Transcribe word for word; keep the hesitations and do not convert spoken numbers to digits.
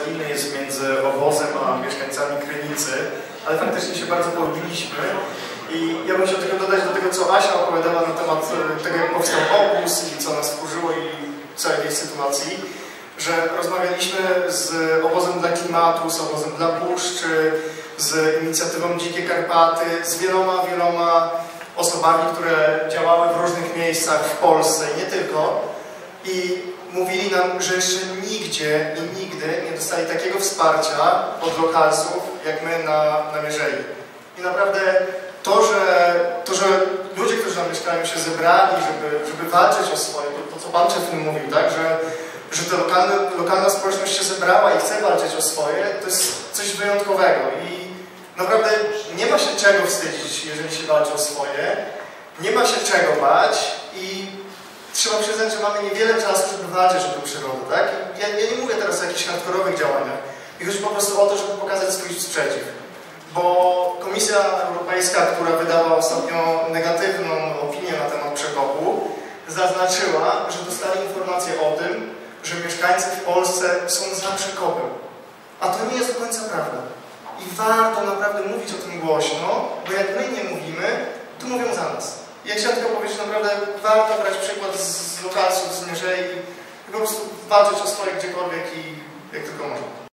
nostalgijny jest między obozem a mieszkańcami Krynicy, ale faktycznie się bardzo polubiliśmy. I ja bym chciał tylko dodać do tego, co Asia opowiadała na temat tego, jak powstał obóz i co nas wkurzyło i całej tej sytuacji, że rozmawialiśmy z obozem dla klimatu, z obozem dla puszczy, z inicjatywą Dzikie Karpaty, z wieloma, wieloma osobami, które działały w różnych miejscach w Polsce i nie tylko. I mówili nam, że jeszcze nigdzie i nigdy nie dostali takiego wsparcia od lokalsów, jak my na, na Mierzei. I naprawdę to, że, to, że ludzie, którzy tam mieszkają, się zebrali, żeby, żeby walczyć o swoje, to co Pan przed chwilą mówił, tak, że, że ta lokalna, lokalna społeczność się zebrała i chce walczyć o swoje, to jest coś wyjątkowego. I naprawdę nie ma się czego wstydzić, jeżeli się walczy o swoje, nie ma się czego bać i trzeba przyznać, że mamy niewiele czasu, żeby walczyć o tę przyrodę, tak? Ja, ja nie mówię teraz o jakichś hardkorowych działaniach. I chodzi po prostu o to, żeby pokazać swój sprzeciw. Bo Komisja Europejska, która wydała ostatnio negatywną opinię na temat przekopu, zaznaczyła, że dostali informację o tym, że mieszkańcy w Polsce są za przekopem. A to nie jest do końca prawda. I warto naprawdę mówić o tym głośno, bo jak my nie mówimy, to mówią za nas. Ja chciałem tylko powiedzieć, naprawdę warto brać przykład z lokalsów, z Mierzei i po prostu walczyć o swoje gdziekolwiek i jak tylko można.